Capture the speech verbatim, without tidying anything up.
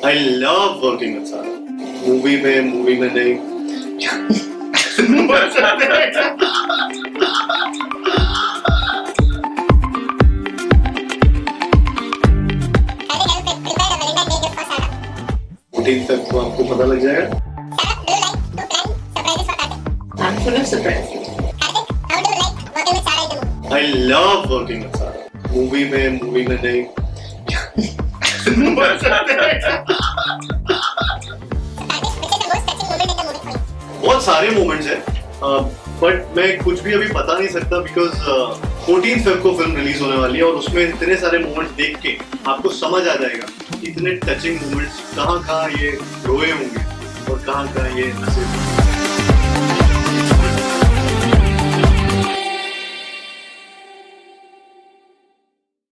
I love working with Sara. मूवी में movie में नहीं। फोर्टीन फेब को आपको पता लग जाएगा। I'm full of surprises. I love working with Sara. Movie में मूवी में नहीं। बहुत सारे मोमेंट्स हैं, बट मैं कुछ भी अभी बता नहीं सकता बिकॉज फोर्टीन फेब को फिल्म रिलीज होने वाली है और उसमें इतने सारे मोमेंट्स देख के आपको समझ आ जाएगा इतने टचिंग मोमेंट्स कहाँ कहाँ ये रोए होंगे और कहाँ कहाँ ये हंसे।